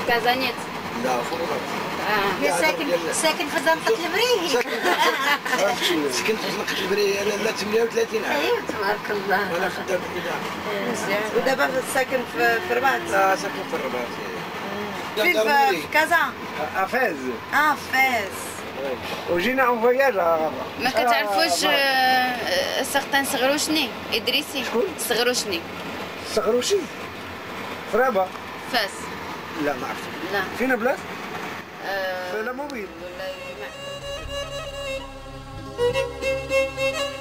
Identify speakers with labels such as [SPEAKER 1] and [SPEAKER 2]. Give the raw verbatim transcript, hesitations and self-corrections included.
[SPEAKER 1] كازانيت.
[SPEAKER 2] لا فرغت.
[SPEAKER 1] اه
[SPEAKER 3] يا ساكن ساكن في زنقة البريه.
[SPEAKER 2] سكنت في زنقة البريه انا لا ثمانية وثلاثين عام.
[SPEAKER 3] ايوا تبارك الله.
[SPEAKER 2] انا خدام في الإذاعة.
[SPEAKER 3] ودابا ساكن في في الرباط.
[SPEAKER 2] لا ساكن في الرباط.
[SPEAKER 3] فين في في كازا؟
[SPEAKER 4] فاز.
[SPEAKER 3] اه فاس.
[SPEAKER 4] وجينا اون فواياج.
[SPEAKER 1] ما كتعرفوش سيغتان صغروشني ادريسي؟
[SPEAKER 4] شكون؟
[SPEAKER 1] صغروشني.
[SPEAKER 4] صغروشي. في رابا.
[SPEAKER 1] فاس.
[SPEAKER 4] لا ما عرفت.
[SPEAKER 1] لا.
[SPEAKER 4] فين بلاص؟
[SPEAKER 1] آه،
[SPEAKER 4] في لا موبيل.
[SPEAKER 1] والله ما